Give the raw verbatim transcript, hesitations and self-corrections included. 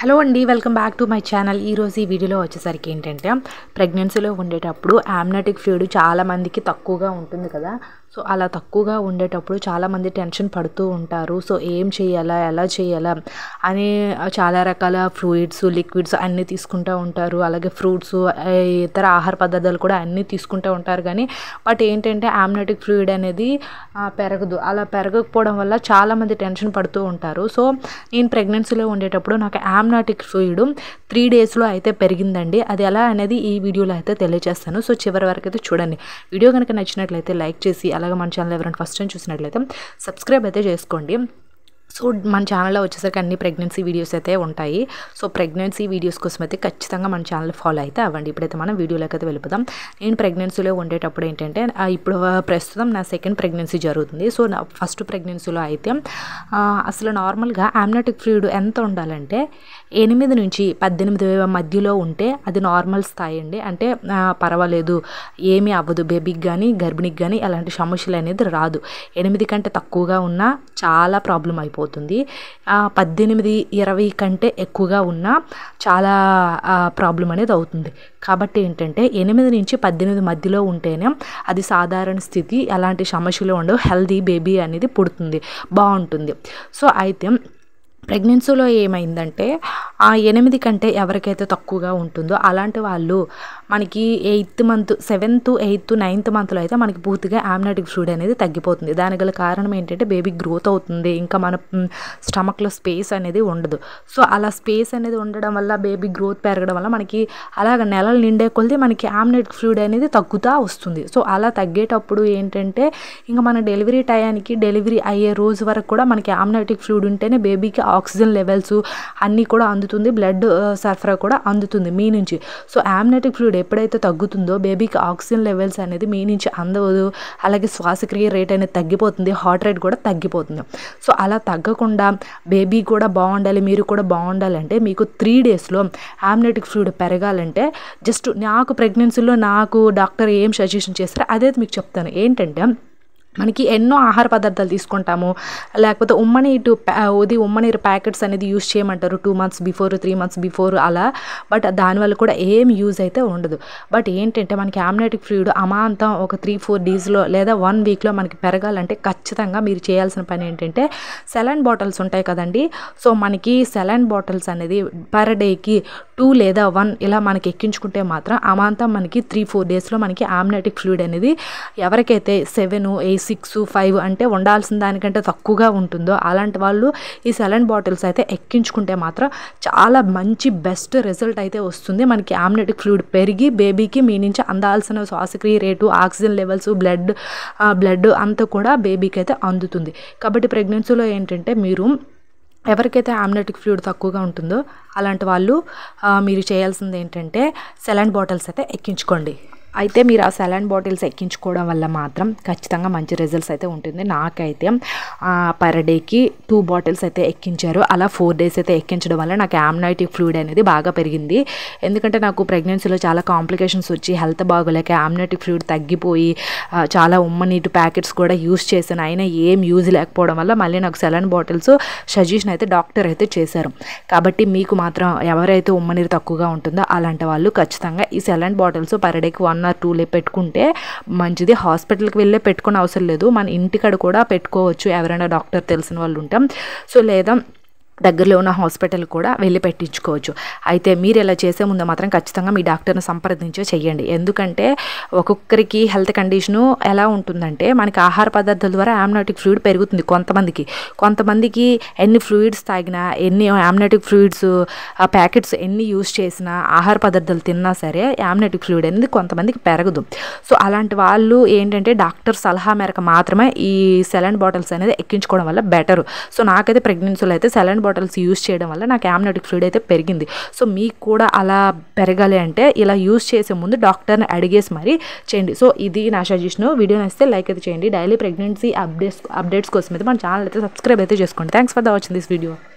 Hello అండి, welcome back to my channel. ఈరోజు ఈ వీడియోలో వచ్చేసరికి ఏంటంటే ప్రెగ్నెన్సీలో ఉండేటప్పుడు amniotic fluid చాలా మందికి తక్కువగా ఉంటుంది కదా. సో అలా తక్కువగా ఉండేటప్పుడు చాలామంది టెన్షన్ పడుతూ ఉంటారు. సో ఏం చేయాలా, ఎలా చేయాలా అని చాలా రకాల ఫ్లూయిడ్స్, లిక్విడ్స్ అన్నీ తీసుకుంటూ ఉంటారు. అలాగే ఫ్రూట్స్, ఇతర ఆహార పదార్థాలు కూడా అన్నీ తీసుకుంటూ ఉంటారు. కానీ బట్ ఏంటంటే amniotic fluid అనేది పెరగదు. అలా పెరగకపోవడం వల్ల చాలామంది టెన్షన్ పడుతూ ఉంటారు. సో నేను ప్రెగ్నెన్సీలో ఉండేటప్పుడు నాకు amniotic fluid త్రీ డేస్లో అయితే పెరిగిందండి. అది ఎలా అనేది ఈ వీడియోలో అయితే తెలియజేస్తాను. సో చివరి వరకు అయితే చూడండి. వీడియో కనుక నచ్చినట్లయితే లైక్ చేసి, అలాగే మన ఛానల్ ఎవరైనా ఫస్ట్ టైం చూసినట్లయితే సబ్స్క్రైబ్ అయితే చేసుకోండి. సో మన ఛానల్లో వచ్చేసరికి అన్ని ప్రెగ్నెన్సీ వీడియోస్ అయితే ఉంటాయి. సో ప్రెగ్నెన్సీ వీడియోస్ కోసం అయితే ఖచ్చితంగా మన ఛానల్ ఫాలో అయితే అవ్వండి. ఇప్పుడైతే మనం వీడియోలోకి అయితే వెళ్ళిపోదాం. నేను ప్రెగ్నెన్సీలో ఉండేటప్పుడు ఏంటంటే ఇప్పుడు ప్రస్తుతం నా సెకండ్ ప్రెగ్నెన్సీ జరుగుతుంది. సో నా ఫస్ట్ ప్రెగ్నెన్సీలో అయితే అసలు నార్మల్గా amniotic fluid ఎంత ఉండాలంటే ఎనిమిది నుంచి పద్దెనిమిది మధ్యలో ఉంటే అది నార్మల్ స్థాయి అండి. అంటే పర్వాలేదు, ఏమీ అవ్వదు, బేబీకి కానీ గర్భిణికి కానీ అలాంటి సమస్యలు అనేది రాదు. ఎనిమిది కంటే తక్కువగా ఉన్నా చాలా ప్రాబ్లం అయిపోతుంది. పద్దెనిమిది ఇరవై కంటే ఎక్కువగా ఉన్నా చాలా ప్రాబ్లం అనేది అవుతుంది. కాబట్టి ఏంటంటే ఎనిమిది నుంచి పద్దెనిమిది మధ్యలో ఉంటేనే అది సాధారణ స్థితి, అలాంటి సమస్యలు ఉండవు, హెల్దీ బేబీ అనేది పుడుతుంది, బాగుంటుంది. సో అయితే ప్రెగ్నెన్సీలో ఏమైందంటే ఆ ఎనిమిది కంటే ఎవరికైతే తక్కువగా ఉంటుందో అలాంటి వాళ్ళు మనకి eighth month seventh eighth ninth మంత్లో అయితే మనకి పూర్తిగా amniotic fluid అనేది తగ్గిపోతుంది. దానికి గల కారణం ఏంటంటే బేబీ గ్రోత్ అవుతుంది, ఇంకా మన స్టమక్లో స్పేస్ అనేది ఉండదు. సో అలా స్పేస్ అనేది ఉండడం వల్ల బేబీ గ్రోత్ పెరగడం వల్ల మనకి అలాగ నెలలు నిండే కొలిది మనకి amniotic fluid అనేది తగ్గుతూ వస్తుంది. సో అలా తగ్గేటప్పుడు ఏంటంటే ఇంకా మన డెలివరీ టయానికి డెలివరీ అయ్యే రోజు వరకు కూడా మనకి amniotic fluid ఉంటేనే బేబీకి ఆక్సిజన్ లెవెల్స్ అన్నీ కూడా అందుతుంది, బ్లడ్ సరఫరా కూడా అందుతుంది మీ నుంచి. సో amniotic fluid ఎప్పుడైతే తగ్గుతుందో బేబీకి ఆక్సిజన్ లెవెల్స్ అనేది మీ నుంచి అందదు, అలాగే శ్వాసక్రియ రేట్ అనేది తగ్గిపోతుంది, హార్ట్ రేట్ కూడా తగ్గిపోతుంది. సో అలా తగ్గకుండా బేబీ కూడా బాగుండాలి, మీరు కూడా బాగుండాలంటే మీకు త్రీ డేస్లో amniotic fluid పెరగాలంటే జస్ట్ నాకు ప్రెగ్నెన్సీలో నాకు డాక్టర్ ఏం సజెషన్ చేస్తారో అదే మీకు చెప్తాను. ఏంటంటే మనకి ఎన్నో ఆహార పదార్థాలు తీసుకుంటాము, లేకపోతే ఉమ్మనీరు ఇది ఉమ్మనీరు ప్యాకెట్స్ అనేది యూజ్ చేయమంటారు two months before three months before అలా. బట్ దానివల్ల కూడా ఏం యూజ్ అయితే ఉండదు. బట్ ఏంటంటే మనకి amniotic fluid అమాంతం ఒక త్రీ ఫోర్ డేస్లో లేదా వన్ వీక్లో మనకి పెరగాలంటే ఖచ్చితంగా మీరు చేయాల్సిన పని ఏంటంటే సెలైన్ బాటిల్స్ ఉంటాయి కదండి. సో మనకి సెలైన్ బాటిల్స్ అనేది పర్ డేకి టూ లేదా వన్ ఇలా మనకి ఎక్కించుకుంటే మాత్రం అమాంతం మనకి త్రీ ఫోర్ డేస్లో మనకి amniotic fluid అనేది ఎవరికైతే సెవెన్ ఎయిట్ సిక్స్ ఫైవ్ అంటే ఉండాల్సిన దానికంటే తక్కువగా ఉంటుందో అలాంటి వాళ్ళు ఈ సెలైన్ బాటిల్స్ అయితే ఎక్కించుకుంటే మాత్రం చాలా మంచి బెస్ట్ రిజల్ట్ అయితే వస్తుంది. మనకి amniotic fluid పెరిగి బేబీకి మీ నుంచి అందాల్సిన శ్వాసక్రియ rate, oxygen levels, blood blood అంతా కూడా బేబీకి అయితే అందుతుంది. కాబట్టి ప్రెగ్నెన్సీలో ఏంటంటే మీరు ఎవరికైతే amniotic fluid తక్కువగా ఉంటుందో అలాంటి వాళ్ళు మీరు చేయాల్సింది ఏంటంటే సెలైన్ బాటిల్స్ అయితే ఎక్కించుకోండి. అయితే మీరు ఆ సెలైన్ బాటిల్స్ ఎక్కించుకోవడం వల్ల మాత్రం ఖచ్చితంగా మంచి రిజల్ట్స్ అయితే ఉంటుంది. నాకైతే పర్ డేకి టూ బాటిల్స్ అయితే ఎక్కించారు. అలా ఫోర్ డేస్ అయితే ఎక్కించడం వల్ల నాకు amniotic fluid అనేది బాగా పెరిగింది. ఎందుకంటే నాకు ప్రెగ్నెన్సీలో చాలా కాంప్లికేషన్స్ వచ్చి హెల్త్ బాగోలేక amniotic fluid తగ్గిపోయి చాలా ఉమ్మనీటి ప్యాకెట్స్ కూడా యూజ్ చేశాను, అయినా ఏం యూజ్ లేకపోవడం వల్ల మళ్ళీ నాకు సెలైన్ బాటిల్స్ సజెషన్ అయితే డాక్టర్ అయితే చేశారు. కాబట్టి మీకు మాత్రం ఎవరైతే ఉమ్మనీరు తక్కువగా ఉంటుందో అలాంటి వాళ్ళు ఖచ్చితంగా ఈ సెలైన్ బాటిల్స్ పర్ డేకి వన్ ఆర్ టూ లే పెట్టుకుంటే మంచిది. హాస్పిటల్కి వెళ్ళే పెట్టుకునే అవసరం లేదు, మన ఇంటికాడ కూడా పెట్టుకోవచ్చు ఎవరైనా డాక్టర్ తెలిసిన వాళ్ళు ఉంటాం. సో లేదా దగ్గరలో ఉన్న హాస్పిటల్ కూడా వెళ్ళి పెట్టించుకోవచ్చు. అయితే మీరు ఇలా చేసే ముందు మాత్రం ఖచ్చితంగా మీ డాక్టర్ని సంప్రదించే చెయ్యండి. ఎందుకంటే ఒక్కొక్కరికి హెల్త్ కండిషను ఎలా ఉంటుందంటే మనకి ఆహార పదార్థాల ద్వారా amniotic fluid పెరుగుతుంది కొంతమందికి, కొంతమందికి ఎన్ని ఫ్లూయిడ్స్ తాగినా, ఎన్ని amniotic fluids ప్యాకెట్స్ ఎన్ని యూజ్ చేసినా, ఆహార పదార్థాలు తిన్నా సరే amniotic fluid అనేది కొంతమందికి పెరగదు. సో అలాంటి వాళ్ళు ఏంటంటే డాక్టర్ సలహా మేరకు మాత్రమే ఈ సెలైన్ బాటిల్స్ అనేది ఎక్కించుకోవడం వల్ల బెటరు. సో నాకైతే ప్రెగ్నెన్సీలో అయితే సెలైన్ బాటిల్స్ యూజ్ చేయడం వల్ల నాకు amniotic fluid అయితే పెరిగింది. సో మీకు కూడా అలా పెరగాలి అంటే ఇలా యూజ్ చేసే ముందు డాక్టర్ని అడిగేసి మరీ చేయండి. సో ఇది నా సజెషన్. వీడియో నచ్చితే లైక్ అయితే చేయండి. డైలీ ప్రెగ్నెన్సీ అప్డేట్స్ అప్డేట్స్ కోసం అయితే మన ఛానల్ అయితే సబ్స్క్రైబ్ అయితే చేసుకోండి. Thanks for the watching this video.